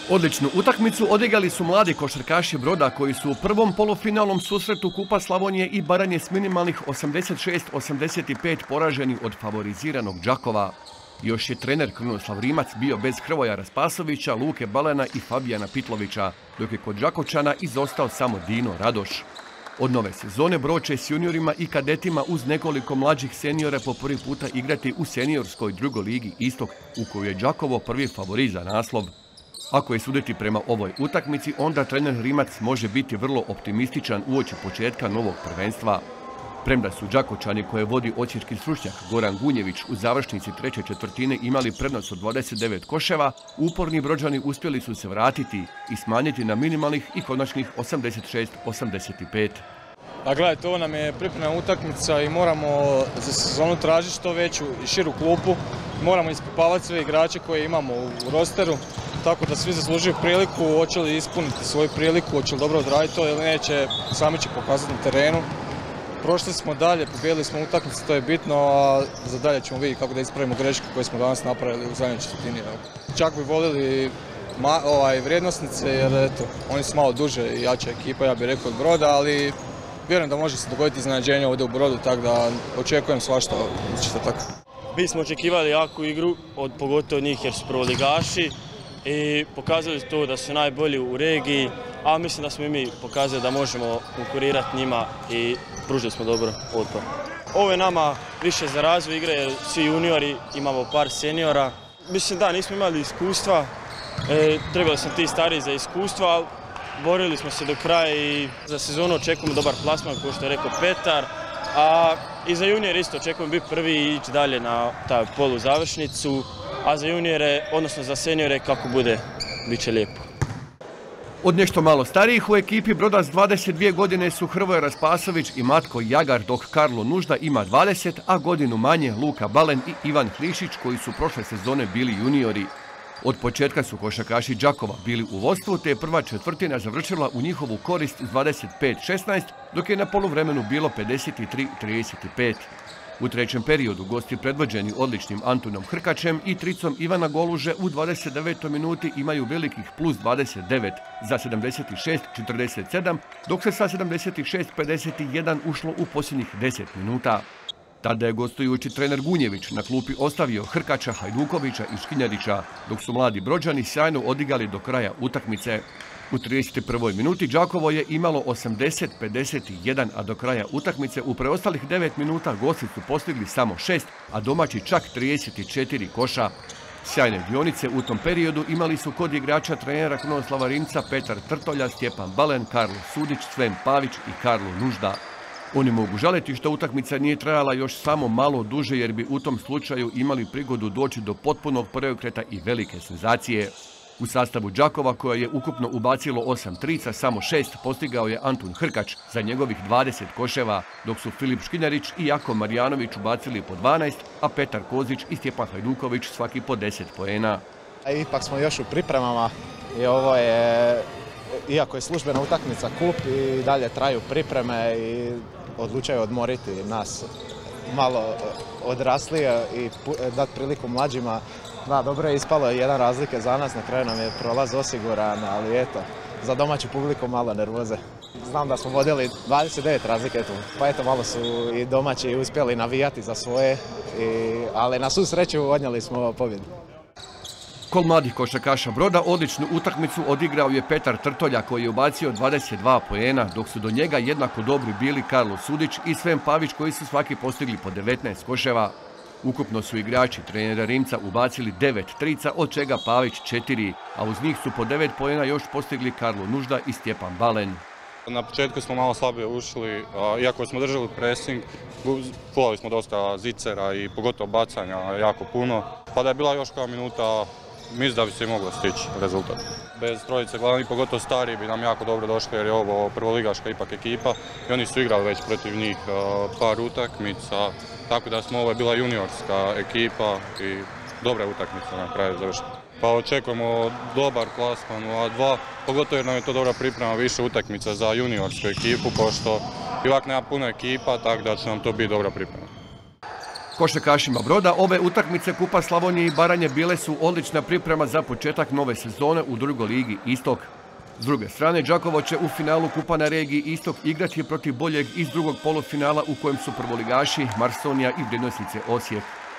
Odličnu utakmicu odigrali su mladi košarkaši Broda koji su u prvom polufinalnom susretu Kupa Slavonije i Baranje s minimalnih 86-85 poraženi od favoriziranog Đakova. Još je trener Krunoslav Rimac bio bez Hrvoja Raspasovića, Luke Balena i Fabijana Pitlovića, dok je kod Đakovčana izostao samo Dino Radoš. Od nove sezone Brod će s juniorima i kadetima uz nekoliko mlađih seniora po prvi puta igrati u seniorskoj drugoj ligi Istok, u kojoj je Đakovo prvi favorit za naslov. Ako je suditi prema ovoj utakmici, onda trener Rimac može biti vrlo optimističan uoči početka novog prvenstva. Premda su Đakovčani koje vodi osječki stručnjak Goran Gunjević u završnici treće četvrtine imali prednost od 29 koševa, uporni Brođani uspjeli su se vratiti i smanjiti na minimalnih i konačnih 86-85. A gledajte, ovo nam je pripremna utakmica i moramo za sezonu tražiti što veću i širu klupu. Moramo ispipavati sve igrače koje imamo u rosteru, tako da svi zaslužuju priliku, hoće li ispuniti svoju priliku, hoće li dobro odraditi to ili neće, sami će pokazati na terenu. Prošli smo dalje, pobijedili smo utakmicu, to je bitno, a za dalje ćemo vidjeti kako da ispravimo greške koje smo danas napravili u zadnjoj četvrtini. Čak bi volili vrijednosnice jer eto, oni su malo duže i jača ekipa, ja bih rekao od Broda, ali vjerujem da može se dogoditi iznenađenje ovdje u Brodu, tako da očekujem svašta tako. Mi smo očekivali jaku igru, pogotovo od njih jer su prvoligaši i pokazali su to da su najbolji u regiji, a mislim da smo i mi pokazali da možemo konkurirati njima i pružili smo dobro otpor. Ovo je nama više za razvoj igre jer svi juniori, imamo par seniora. Mislim da nismo imali iskustva, trebali smo ti stariji za iskustva, ali borili smo se do kraja i za sezonu očekujemo dobar plasman, kao što je rekao Petar. A i za juniore isto očekujemo biti prvi i ići dalje na taj poluzavršnicu, a za juniore, odnosno za seniore, kako bude, bit će lijepo. Od nešto malo starijih u ekipi Broda s 22 godine su Hrvoje Raspasović i Matko Jagar, dok Karlo Nužda ima 20, a godinu manje Luka Balen i Ivan Hlišić koji su prošle sezone bili juniori. Od početka su košarkaši Đakova bili u vodstvu, te je prva četvrtina završila u njihovu korist s 25-16, dok je na poluvremenu bilo 53-35. U trećem periodu gosti predvođeni odličnim Antunom Hrkačem i tricom Ivana Goluže u 29. minuti imaju velikih plus 29 za 76-47, dok se sa 76-51 ušlo u posljednjih 10 minuta. Tada je gostujući trener Gunjević na klupi ostavio Hrkača, Hajdukovića i Škinjarića, dok su mladi Brođani sjajno odigrali do kraja utakmice. U 31. minuti Đakovo je imalo 80-51, a do kraja utakmice u preostalih 9 minuta gosti su postigli samo 6, a domaći čak 34 koša. Sjajne dionice u tom periodu imali su kod igrača trenera Krunoslava Rimca Petar Trtolja, Stjepan Balen, Karlo Sudić, Sven Pavić i Karlo Nužda. Oni mogu žaliti što utakmica nije trajala još samo malo duže jer bi u tom slučaju imali prigodu doći do potpunog preokreta i velike senzacije. U sastavu Đakova, koja je ukupno ubacilo 8 trica, samo 6 postigao je Antun Hrkač za njegovih 20 koševa, dok su Filip Škinjarić i Jako Marjanović ubacili po 12, a Petar Kozić i Stjepan Hajduković svaki po 10 poena. Ipak smo još u pripremama i ovo je, iako je službena utakmica kup, i dalje traju pripreme i odlučaju odmoriti nas malo odraslije i dati priliku mlađima. Da, dobro je ispalo jedan razlike za nas, na kraju nam je prolaz osiguran, ali eto, za domaću publiku malo nervoze. Znam da smo vodili 29 razlike, pa eto malo su i domaći uspjeli navijati za svoje, ali na svu sreću odnijeli smo pobjedu. Kod mladih košarkaša Broda odličnu utakmicu odigrao je Petar Trtolja koji je ubacio 22 poena, dok su do njega jednako dobri bili Karlo Sudić i Sven Pavić koji su svaki postigli po 19 koševa. Ukupno su igrači trenera Rimca ubacili 9 trica, od čega Pavić 4, a uz njih su po 9 poena još postigli Karlo Nužda i Stjepan Balen. Na početku smo malo slabije ušli, iako smo držali pressing, fulali smo dosta zicera i pogotovo bacanja jako puno. Pa da je bila još kao minuta, mislim da bi se i moglo stići rezultat. Bez trojice glavni, pogotovo stariji, bi nam jako dobro došli jer je ovo prvoligaška ipak ekipa i oni su igrali već protiv njih par utakmica, tako da smo ovo je bila juniorska ekipa i dobra utakmica na kraju završila. Pa očekujemo dobar plasman u A2, pogotovo jer nam je to dobra priprema više utakmica za juniorsku ekipu, pošto ipak nema puno ekipa, tako da će nam to biti dobra priprema. Košarkašima Broda ove utakmice Kupa Slavonije i Baranje bile su odlična priprema za početak nove sezone u drugoj ligi Istok. S druge strane, Đakovo će u finalu Kupa na regiji Istok igrati protiv boljeg iz drugog polufinala u kojem su prvoligaši Marsonija i Vrinosice Osijek.